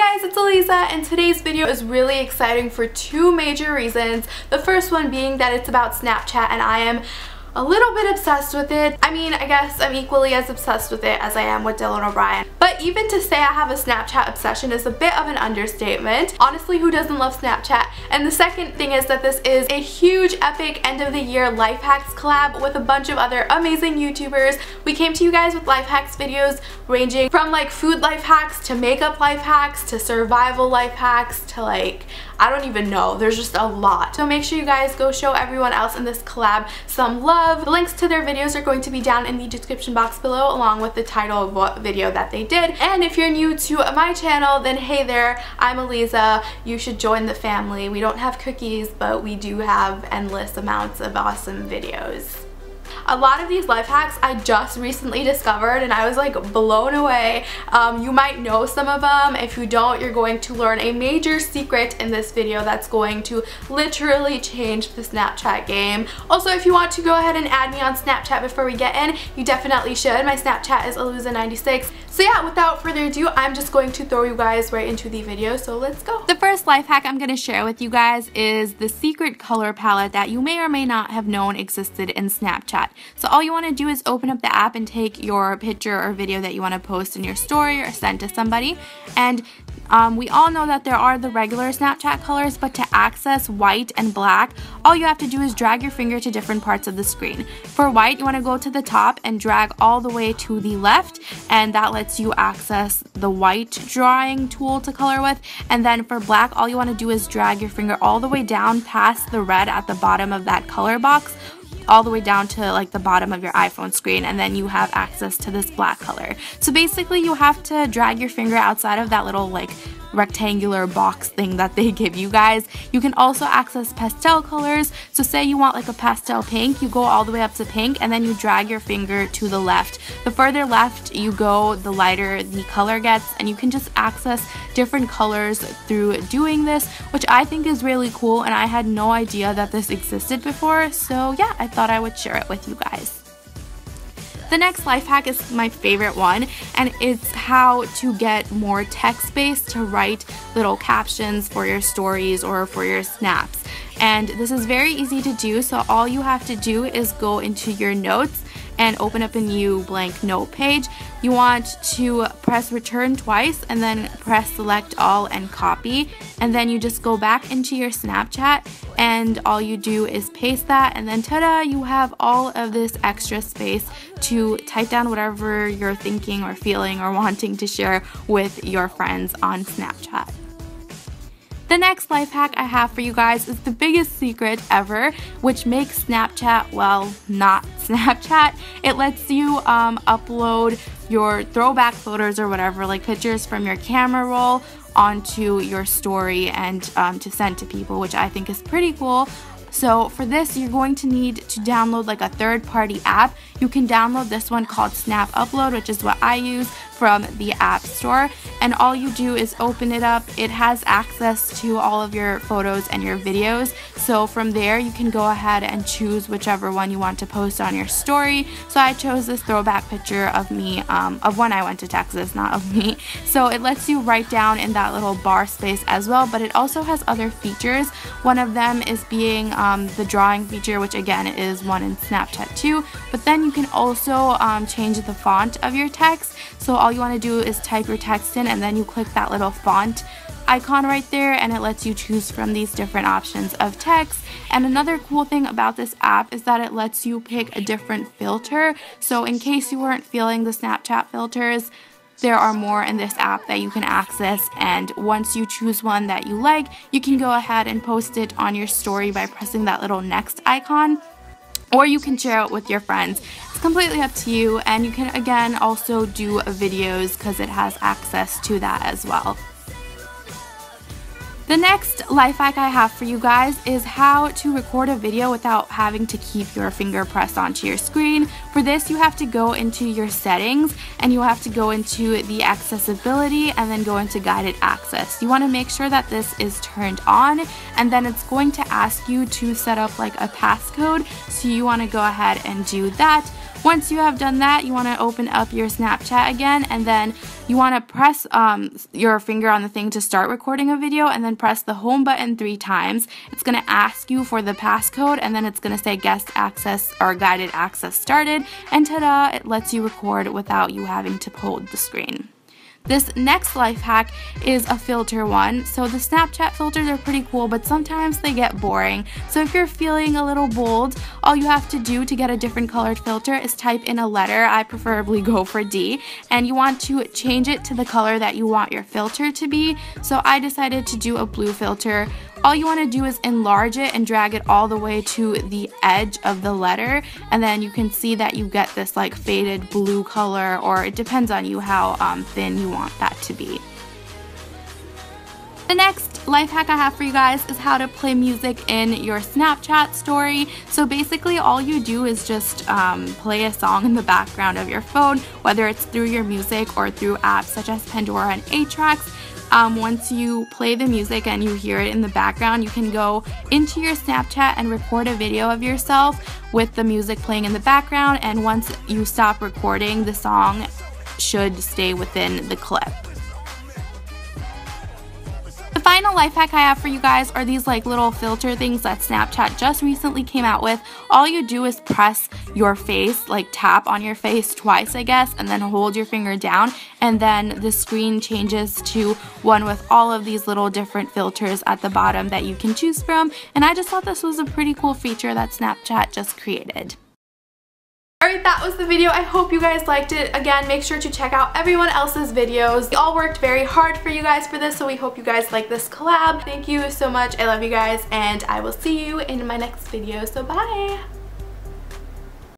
Hey guys, it's Eliza, and today's video is really exciting for two major reasons. The first one being that it's about Snapchat and I am a little bit obsessed with it. I mean, I guess I'm equally as obsessed with it as I am with Dylan O'Brien. But even to say I have a Snapchat obsession is a bit of an understatement. Honestly, who doesn't love Snapchat? And the second thing is that this is a huge, epic end of the year life hacks collab with a bunch of other amazing YouTubers. We came to you guys with life hacks videos ranging from like food life hacks to makeup life hacks to survival life hacks to like, I don't even know. There's just a lot. So make sure you guys go show everyone else in this collab some love. The links to their videos are going to be down in the description box below, along with the title of what video that they did. And if you're new to my channel, then hey there, I'm Eliza. You should join the family. We don't have cookies, but we do have endless amounts of awesome videos. A lot of these life hacks I just recently discovered and I was like blown away. You might know some of them. If you don't, you're going to learn a major secret in this video that's going to literally change the Snapchat game. Also, if you want to go ahead and add me on Snapchat before we get in, you definitely should. My Snapchat is Eliza96. So yeah, without further ado, I'm just going to throw you guys right into the video, so let's go. The first life hack I'm going to share with you guys is the secret color palette that you may or may not have known existed in Snapchat. So all you want to do is open up the app and take your picture or video that you want to post in your story or send to somebody, and we all know that there are the regular Snapchat colors, but to access white and black, all you have to do is drag your finger to different parts of the screen. For white, you want to go to the top and drag all the way to the left, and that lets you access the white drawing tool to color with. And then for black, all you want to do is drag your finger all the way down past the red at the bottom of that color box, all the way down to like the bottom of your iPhone screen, and then you have access to this black color. So basically you have to drag your finger outside of that little like rectangular box thing that they give you guys. You can also access pastel colors. So say you want like a pastel pink, you go all the way up to pink and then you drag your finger to the left. The further left you go, the lighter the color gets, and you can just access different colors through doing this, which I think is really cool, and I had no idea that this existed before. So yeah, I thought I would share it with you guys. The next life hack is my favorite one, and it's how to get more text space to write little captions for your stories or for your snaps. And this is very easy to do, so all you have to do is go into your notes and open up a new blank note page. You want to press return twice and then press select all and copy, and then you just go back into your Snapchat and all you do is paste that, and then ta-da, you have all of this extra space to type down whatever you're thinking or feeling or wanting to share with your friends on Snapchat. The next life hack I have for you guys is the biggest secret ever, which makes Snapchat, well, not Snapchat. It lets you upload your throwback photos or whatever, like pictures from your camera roll, onto your story and to send to people, which I think is pretty cool. So for this, you're going to need to download like a third-party app. You can download this one called Snap Upload, which is what I use from the App Store, and all you do is open it up. It has access to all of your photos and your videos, so from there you can go ahead and choose whichever one you want to post on your story. So I chose this throwback picture of me, of when I went to Texas, not of me. So it lets you write down in that little bar space as well, but it also has other features. One of them is being the drawing feature, which again is one in Snapchat too, but then you can also change the font of your text. So all you want to do is type your text in and then you click that little font icon right there, and it lets you choose from these different options of text. And another cool thing about this app is that it lets you pick a different filter. So in case you weren't feeling the Snapchat filters, there are more in this app that you can access, and once you choose one that you like, you can go ahead and post it on your story by pressing that little next icon, or you can share it with your friends. It's completely up to you, and you can again also do videos because it has access to that as well. The next life hack I have for you guys is how to record a video without having to keep your finger pressed onto your screen. For this, you have to go into your settings and you have to go into the accessibility and then go into guided access. You want to make sure that this is turned on, and then it's going to ask you to set up like a passcode, so you want to go ahead and do that. Once you have done that, you want to open up your Snapchat again, and then you want to press your finger on the thing to start recording a video, and then press the home button 3 times. It's going to ask you for the passcode, and then it's going to say guest access or guided access started, and ta-da, it lets you record without you having to hold the screen. This next life hack is a filter one. So the Snapchat filters are pretty cool, but sometimes they get boring. So if you're feeling a little bold, all you have to do to get a different colored filter is type in a letter. I preferably go for D, and you want to change it to the color that you want your filter to be. So I decided to do a blue filter. All you want to do is enlarge it and drag it all the way to the edge of the letter, and then you can see that you get this like faded blue color, or it depends on you how thin you want that to be. The next life hack I have for you guys is how to play music in your Snapchat story. So basically all you do is just play a song in the background of your phone, whether it's through your music or through apps such as Pandora and A-Tracks. Once you play the music and you hear it in the background, you can go into your Snapchat and record a video of yourself with the music playing in the background, and once you stop recording, the song should stay within the clip. The final life hack I have for you guys are these like little filter things that Snapchat just recently came out with. All you do is press your face, like tap on your face twice I guess, and then hold your finger down, and then the screen changes to one with all of these little different filters at the bottom that you can choose from, and I just thought this was a pretty cool feature that Snapchat just created. Alright, that was the video. I hope you guys liked it. Again, make sure to check out everyone else's videos. We all worked very hard for you guys for this, so we hope you guys like this collab. Thank you so much. I love you guys, and I will see you in my next video, so bye!